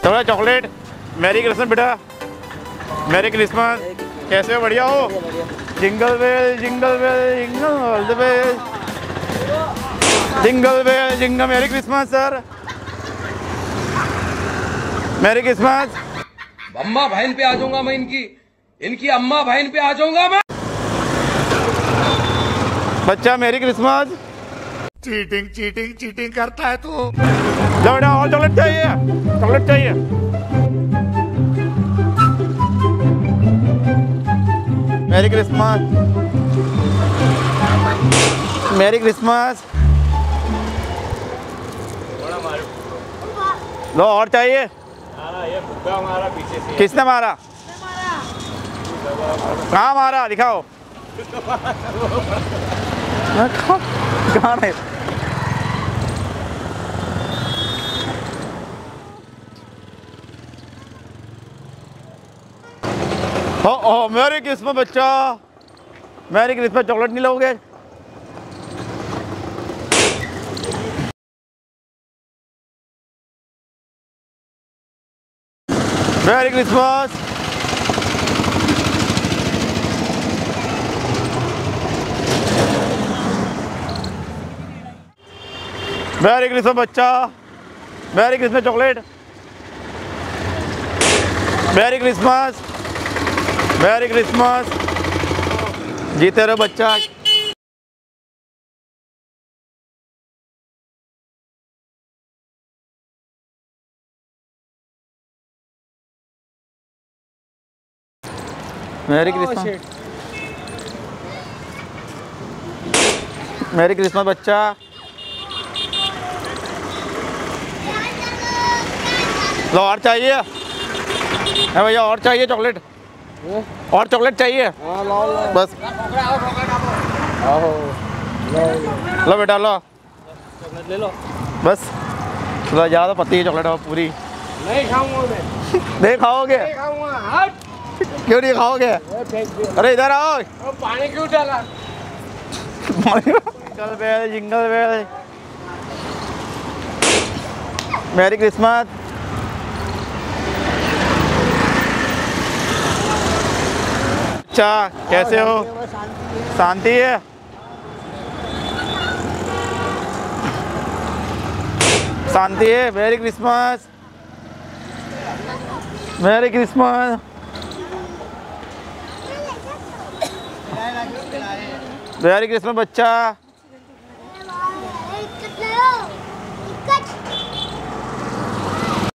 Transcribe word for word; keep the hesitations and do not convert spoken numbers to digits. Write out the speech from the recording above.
थोड़ा chocolate. Merry Christmas बेटा, merry Christmas. कैसे हो? बढ़िया हो? Jingle bell jingle bell jingle all the bell, jingle bell jingle. Merry Christmas sir, merry Christmas. अम्मा बहन पे आ जाऊंगा मैं, इनकी इनकी अम्मा बहन पे आ जाऊंगा मैं। बच्चा merry Christmas. Cheating cheating cheating करता है तू। जाओ बेटा, और चॉकलेट चाहिए? चॉकलेट चाहिए? Merry Christmas, merry Christmas. लो, और चाहिए? ये भूखा मारा पीछे से। किसने मारा? कहाँ मारा? दिखाओ। कहाँ है? ओ ओ मैरी क्रिसमस बच्चा, मैरी क्रिसमस। चॉकलेट नहीं लोगे? Merry Christmas. मैरी क्रिसमस बच्चा, merry Christmas. Chocolate. Merry Christmas, merry Christmas. जीते रहो बच्चा। मैरी क्रिसमस, मैरी क्रिसमस बच्चा। लो, और चाहिए? है भैया, और चाहिए चॉकलेट? और चॉकलेट चाहिए? बस लो बेटा, लो चॉकलेट ले लो बस। लो, ज़्यादा पत्ती है चॉकलेट पूरी। नहीं खाऊंगा मैं। नहीं खाओगे? नहीं खाऊंगा। हट। क्यों नहीं खाओगे? अरे इधर आओ। पानी क्यों डाला? Jingle bell jingle bell. Merry Christmas. अच्छा, कैसे हो? शांति है। शांति है। Merry Christmas, merry Christmas. Merry Christmas बच्चा।